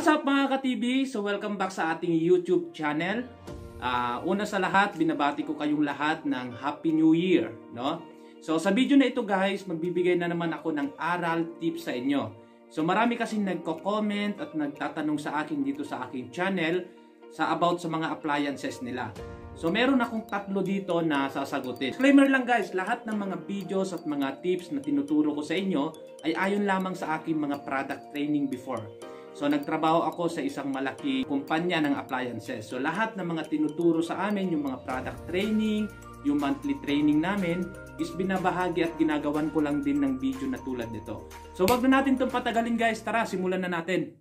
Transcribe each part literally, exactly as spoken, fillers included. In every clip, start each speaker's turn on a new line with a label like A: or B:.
A: What's up mga ka-T V? So welcome back sa ating YouTube channel. Uh, una sa lahat, binabati ko kayong lahat ng Happy New Year, no? So sa video na ito guys, magbibigay na naman ako ng aral tips sa inyo. So marami kasing nagko-comment at nagtatanong sa akin dito sa aking channel sa about sa mga appliances nila. So meron akong tatlo dito na sasagutin. Disclaimer lang guys, lahat ng mga videos at mga tips na tinuturo ko sa inyo ay ayon lamang sa aking mga product training before. So nagtrabaho ako sa isang malaki kumpanya ng appliances. So lahat ng mga tinuturo sa amin, yung mga product training, yung monthly training namin, is binabahagi at ginagawan ko lang din ng video na tulad nito. So wag na natin itong patagalin guys, tara simulan na natin.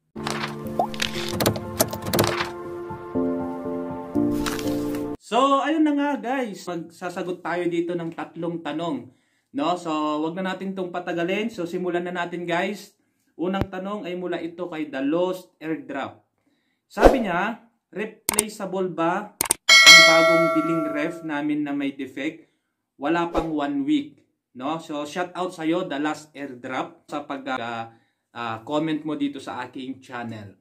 A: So ayun na nga guys, magsasagot tayo dito ng tatlong tanong. No? So wag na natin itong patagalin, so simulan na natin guys. Unang tanong ay mula ito kay The Lost Airdrop. Sabi niya, replaceable ba ang bagong biling ref namin na may defect? Wala pang one week. No? So, shout out sa'yo, The Lost Airdrop, sa pag-comment uh, uh, mo dito sa aking channel.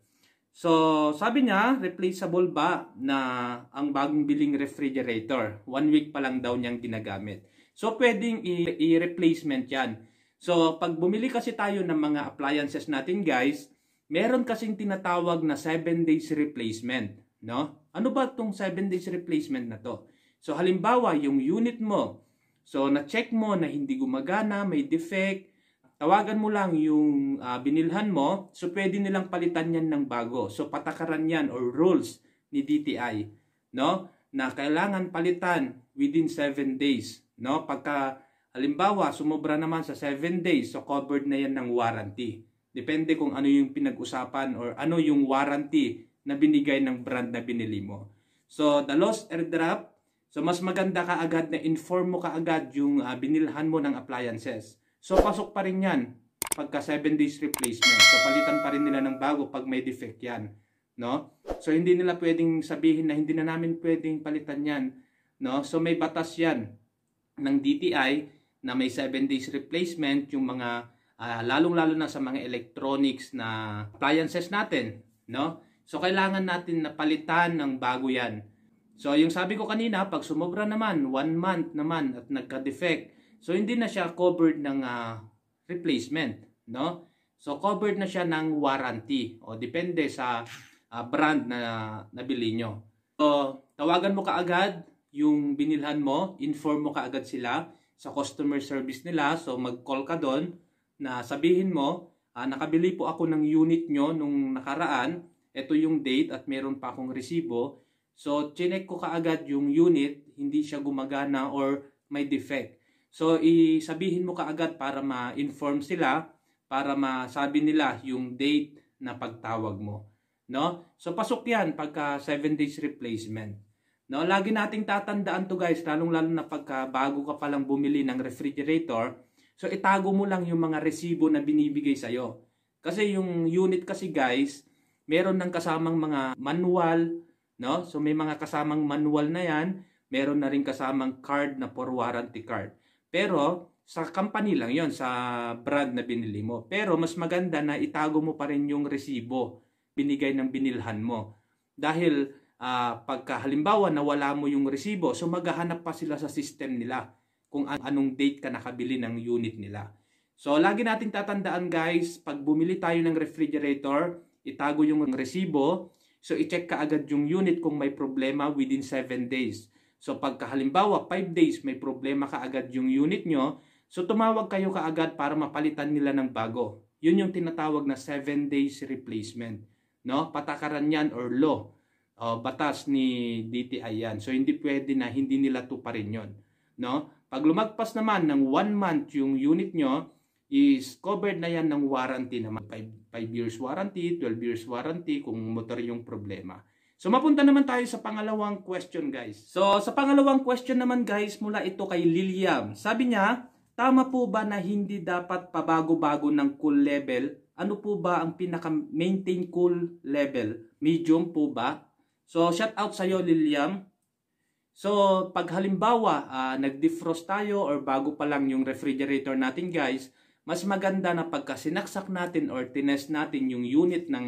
A: So, sabi niya, replaceable ba na ang bagong biling refrigerator? One week pa lang daw niyang ginagamit. So, pwedeng i-replacement yan. So, pag bumili kasi tayo ng mga appliances natin guys, meron kasing tinatawag na seven days replacement. No? Ano ba itong seven days replacement na to? So, halimbawa, yung unit mo, so na-check mo na hindi gumagana, may defect, tawagan mo lang yung uh, binilhan mo, so pwede nilang palitan yan ng bago. So, patakaran yan or rules ni D T I, no? Na kailangan palitan within seven days. No? Pagka halimbawa, sumobra naman sa seven days, so covered na yan ng warranty. Depende kung ano yung pinag-usapan or ano yung warranty na binigay ng brand na binili mo. So, The Lost Airdrop, so mas maganda ka agad na inform mo ka agad yung uh, binilhan mo ng appliances. So, pasok pa rin yan pagka seven days replacement. So, palitan pa rin nila ng bago pag may defect yan. No? So, hindi nila pwedeng sabihin na hindi na namin pwedeng palitan yan. No? So, may batas yan ng D T I na may seven days replacement, yung mga uh, lalong-lalo na sa mga electronics na appliances natin, no? So kailangan natin na palitan ng bago yan. So yung sabi ko kanina, pag sumobra naman, one month naman at nagka-defect, so hindi na siya covered ng uh, replacement, no? So covered na siya ng warranty, o depende sa uh, brand na nabili nyo. So tawagan mo kaagad yung binilhan mo, inform mo kaagad sila sa customer service nila. So mag-call ka doon na sabihin mo, ah, nakabili po ako ng unit nyo nung nakaraan, ito yung date at meron pa akong resibo. So chinek ko kaagad yung unit, hindi siya gumagana or may defect. So isabihin mo kaagad para ma-inform sila, para masabi nila yung date na pagtawag mo. No? So pasok yan pagka seven days replacement. No, lagi nating tatandaan to guys, lalong-lalo na pagka bago ka palang bumili ng refrigerator. So itago mo lang yung mga resibo na binibigay sa'yo. Kasi yung unit kasi guys, meron ng kasamang mga manual, no? So may mga kasamang manual na yan, meron na rin kasamang card na for warranty card. Pero sa company lang yon, sa brand na binili mo. Pero mas maganda na itago mo pa rin yung resibo binigay ng binilhan mo. Dahil Uh, pagka halimbawa nawala mo yung resibo, so maghahanap pa sila sa system nila kung an anong date ka nakabili ng unit nila. So lagi nating tatandaan guys, pag bumili tayo ng refrigerator, itago yung resibo, so i-check ka agad yung unit kung may problema within seven days. So pagka halimbawa five days may problema ka agad yung unit nyo, so tumawag kayo kaagad para mapalitan nila ng bago. Yun yung tinatawag na seven days replacement, no? Patakaran yan or law. Uh, batas ni D T I yan. So hindi pwede na hindi nila tuparin yon, no? Pag lumagpas naman ng one month yung unit nyo, is covered na yan ng warranty naman. five years warranty, twelve years warranty kung motor yung problema. So mapunta naman tayo sa pangalawang question guys. So sa pangalawang question naman guys, mula ito kay Liliam. Sabi niya, tama po ba na hindi dapat pabago-bago ng cool level? Ano po ba ang pinaka-maintain cool level? Medium po ba? So, shout out sa iyo, Liliam. So, pag halimbawa, uh, nag-defrost tayo or bago pa lang yung refrigerator natin guys, mas maganda na pagka sinaksak natin or tinest natin yung unit ng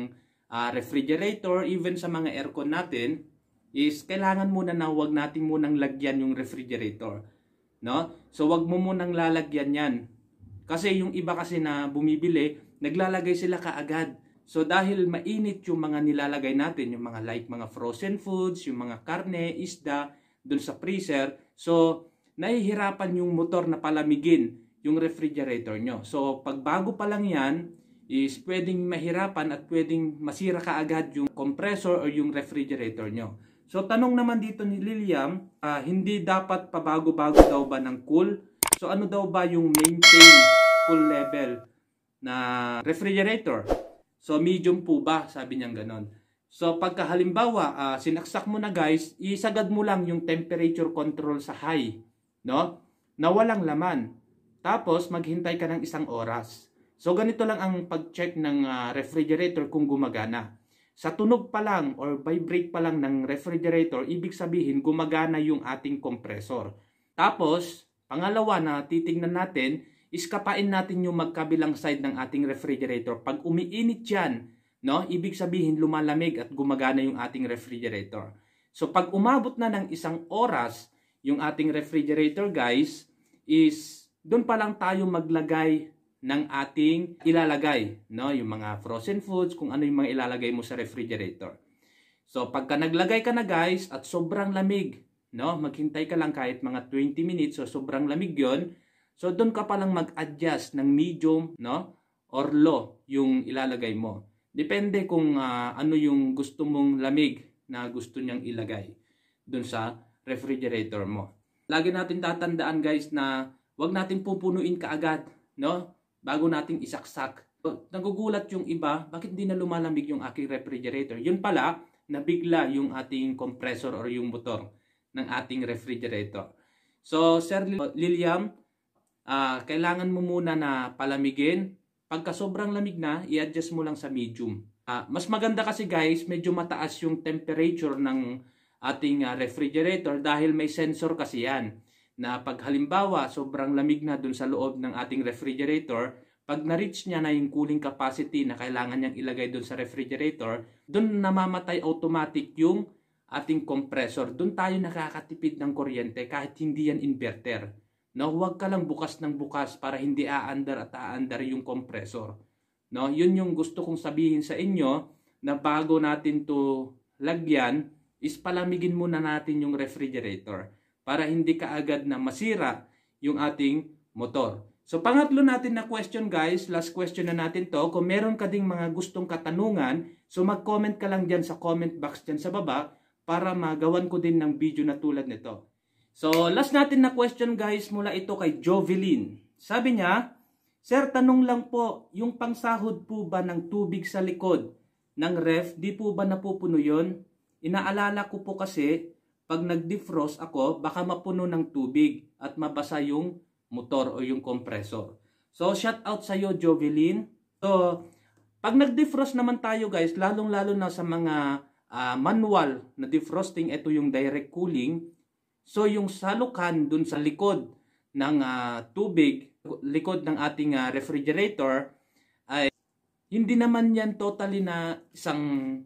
A: uh, refrigerator, even sa mga aircon natin, is kailangan muna na huwag natin munang lagyan yung refrigerator. No? So wag mo munang lalagyan yan. Kasi yung iba kasi na bumibili, naglalagay sila kaagad. So dahil mainit yung mga nilalagay natin, yung mga like mga frozen foods, yung mga karne, isda, dun sa freezer, so nahihirapan yung motor na palamigin yung refrigerator nyo. So pag bago pa lang yan, is pwedeng mahirapan at pwedeng masira kaagad yung compressor o yung refrigerator nyo. So tanong naman dito ni Liliam, uh, hindi dapat pabago-bago daw ba ng cool? So ano daw ba yung maintain cool level na refrigerator? So medium po ba? Sabi niya ganon. So pagka halimbawa, uh, sinaksak mo na guys, isagad mo lang yung temperature control sa high, no? Na walang laman. Tapos maghintay ka ng isang oras. So ganito lang ang pag-check ng uh, refrigerator kung gumagana. Sa tunog pa lang or vibrate pa lang ng refrigerator, ibig sabihin gumagana yung ating compressor. Tapos, pangalawa na titingnan natin, is kapain natin yung magkabilang side ng ating refrigerator. Pag umiinit yan, no, ibig sabihin lumalamig at gumagana yung ating refrigerator. So pag umabot na ng isang oras yung ating refrigerator guys, is doon pa lang tayo maglagay ng ating ilalagay, no, yung mga frozen foods, kung ano yung mga ilalagay mo sa refrigerator. So pagka naglagay ka na guys at sobrang lamig, no, maghintay ka lang kahit mga twenty minutes, so sobrang lamig yon. So doon ka pa lang mag-adjust ng medium, no, or low yung ilalagay mo. Depende kung uh, ano yung gusto mong lamig na gusto niyang ilagay doon sa refrigerator mo. Lagi natin tatandaan guys na wag natin pupunuin kaagad, no, bago nating isaksak. So, nagugulat yung iba, bakit di na lumalamig yung aking refrigerator? Yun pala, nabigla yung ating compressor or yung motor ng ating refrigerator. So Sir Liliam, uh, kailangan mo muna na palamigin. Pagka sobrang lamig na, i-adjust mo lang sa medium. Uh, mas maganda kasi guys, medyo mataas yung temperature ng ating uh, refrigerator dahil may sensor kasi yan. Na pag halimbawa, sobrang lamig na dun sa loob ng ating refrigerator, pag na-reach niya na yung cooling capacity na kailangan niyang ilagay dun sa refrigerator, dun namamatay automatic yung ating compressor. Dun tayo nakakatipid ng kuryente kahit hindi yan inverter. No, huwag ka lang bukas ng bukas para hindi aandar at aandar yung compressor. No, yun yung gusto kong sabihin sa inyo na bago natin to lagyan is palamigin muna natin yung refrigerator para hindi kaagad na masira yung ating motor. So pangatlo natin na question guys, last question na natin to. Kung meron ka ding mga gustong katanungan, so mag-comment ka lang dyan sa comment box dyan sa baba para magawan ko din ng video na tulad nito. So, last natin na question guys, mula ito kay Jovelyn. Sabi niya, Sir, tanong lang po, yung pangsahod po ba ng tubig sa likod ng ref, di po ba napupuno yun? Inaalala ko po kasi, pag nag-defrost ako, baka mapuno ng tubig at mabasa yung motor o yung compressor. So, shout out sa iyo, Jovelyn. So, pag nag-defrost naman tayo guys, lalong-lalo na sa mga uh, manual na defrosting, ito yung direct cooling. So yung salukan dun sa likod ng uh, tubig, likod ng ating uh, refrigerator, ay hindi naman yan totally na isang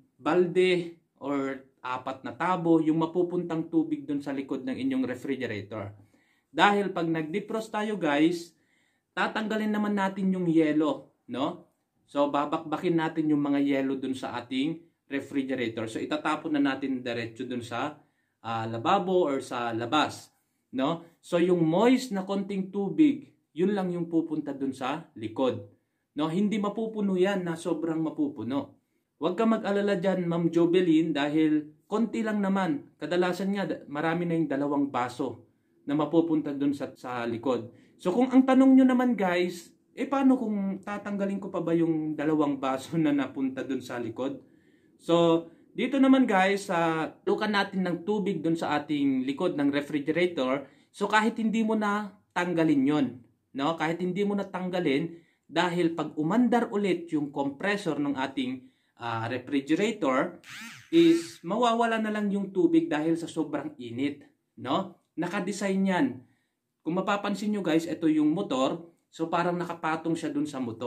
A: balde or apat na tabo yung mapupuntang tubig dun sa likod ng inyong refrigerator. Dahil pag nag-defrost tayo guys, tatanggalin naman natin yung yelo, no? So babakbakin natin yung mga yelo dun sa ating refrigerator. So itatapon na natin diretso dun sa Uh, lababo or sa labas, no? So yung moist na konting tubig, yun lang yung pupunta dun sa likod, no? Hindi mapupuno yan na sobrang mapupuno. Huwag ka mag-alala dyan, Ma'am Jovelyn, dahil konti lang naman. Kadalasan nga, marami na yung dalawang baso na mapupunta dun sa, sa likod. So kung ang tanong nyo naman guys, eh paano kung tatanggalin ko pa ba yung dalawang baso na napunta dun sa likod? So dito naman guys, uh, lukan natin ng tubig dun sa ating likod ng refrigerator. So kahit hindi mo na tanggalin yon, no? Kahit hindi mo na tanggalin, dahil pag umandar ulit yung compressor ng ating uh, refrigerator, is mawawala na lang yung tubig dahil sa sobrang init, no? Naka-design yan. Kung mapapansin nyo guys, ito yung motor. So parang nakapatong siya dun sa motor.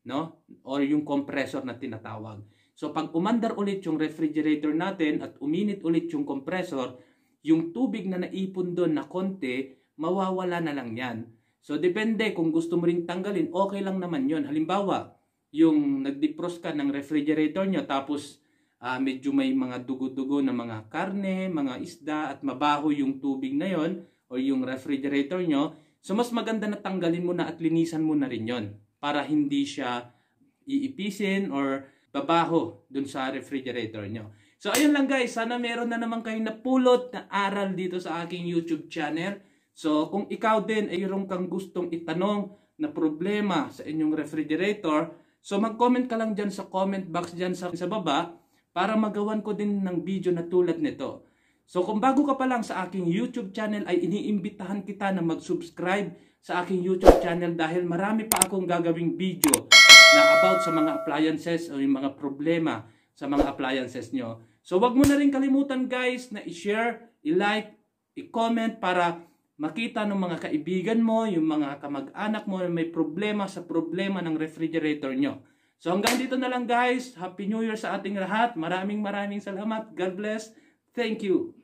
A: no? Or yung compressor na tinatawag. So pag umandar ulit yung refrigerator natin at uminit ulit yung compressor, yung tubig na naipon doon na konti, mawawala na lang yan. So depende kung gusto mo ring tanggalin, okay lang naman yon. Halimbawa, yung nag-defrost ka ng refrigerator nyo tapos uh, medyo may mga dugo-dugo na mga karne, mga isda at mabaho yung tubig na yon o yung refrigerator nyo. So mas maganda na tanggalin mo na at linisan mo na rin yon para hindi siya iipisin or babaho dun sa refrigerator nyo. So ayun lang guys, sana meron na naman kayong napulot na aral dito sa aking YouTube channel. So kung ikaw din ay mayroon kang gustong itanong na problema sa inyong refrigerator, so mag-comment ka lang dyan sa comment box dyan sa, sa baba para magawan ko din ng video na tulad nito. So kung bago ka pa lang sa aking YouTube channel ay iniimbitahan kita na mag-subscribe sa aking YouTube channel dahil marami pa akong gagawing video na about sa mga appliances o yung mga problema sa mga appliances nyo. So wag mo na rin kalimutan guys na i-share, i-like, i-comment para makita ng mga kaibigan mo, yung mga kamag-anak mo na may problema sa problema ng refrigerator nyo. So hanggang dito na lang guys. Happy New Year sa ating lahat. Maraming maraming salamat. God bless. Thank you.